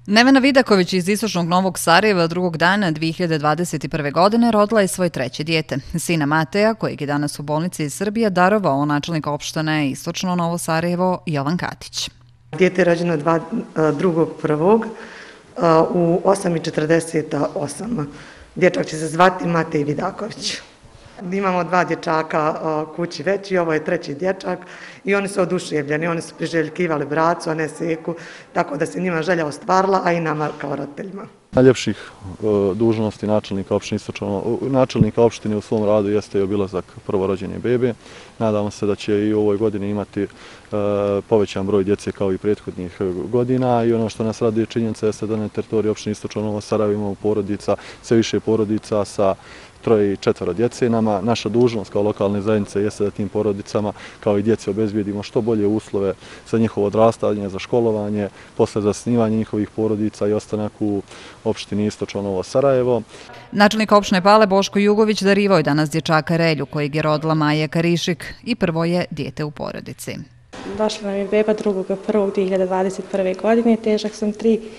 Nevena Vidaković iz istočnog Novog Sarajeva drugog dana 2021. godine rodila je svoje treće dijete, sina Mateja, kojeg je danas u bolnici iz Srbije darovao načelnik opštine Istočno Novo Sarajevo Jovan Katić. Dijete je rođeno 2.1. u 8:48. Dječak će se zvati Matej Vidaković. Imamo dva dječaka kući veći, ovo je treći dječak i oni su oduševljeni, oni su priželjkivali bracu, a ne seku, tako da se njima želja ostvarila, a i nama kao roditeljima. Najljepših dužnosti načelnika opštine u svom radu jeste i obilazak prvorođene bebe. Nadamo se da će i u ovoj godini imati povećan broj djece kao i prethodnih godina i ono što nas raduje činjenica jeste da na teritoriji opštine Istočno Novo Sarajevo imamo porodica, sve više porodica sa 3 i 4 djece. Naša dužnost kao lokalne zajednice jeste da tim porodicama kao i djeci obezbijedimo što bolje uslove za njihovo odrastanje, za školovanje, posle zasnivanje njihovih porodica i ostanak u opštini Istočno Novo Sarajevo. Načelnik opštine Pale Boško Jugović darivao je danas dječaka Relju, kojeg je rodila Maja Karišik i prvo je dijete u porodici. Došla nam je beba 2.1.2021. godine, težak sam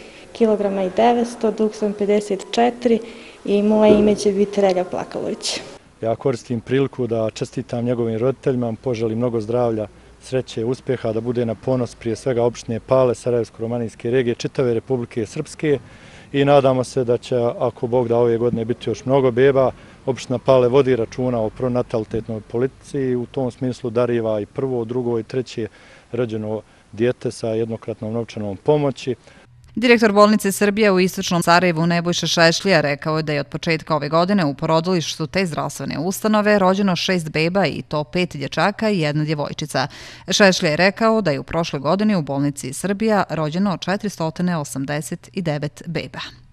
3,9 kg, dug sam 54 i moje ime će biti Relja Plakalović. Ja koristim priliku da čestitam njegovim roditeljima, poželim mnogo zdravlja, sreće, uspjeha, da bude na ponos prije svega opštine Pale, Sarajevsko-romanijske regije, čitave Republike Srpske i nadamo se da će, ako Bog da, ove godine biti još mnogo beba. Opština Pale vodi računa o pronatalitetnoj politici i u tom smislu dariva i prvo, drugo i treće rođeno dijete sa jednokratnom novčanom pomoći. Direktor bolnice Srbije u Istočnom Sarajevu Nebojša Šešlija rekao je da je od početka ove godine u porodilištu te zdravstvene ustanove rođeno 6 beba i to 5 dječaka i 1 djevojčica. Šešlija je rekao da je u prošloj godini u bolnici Srbija rođeno 489 beba.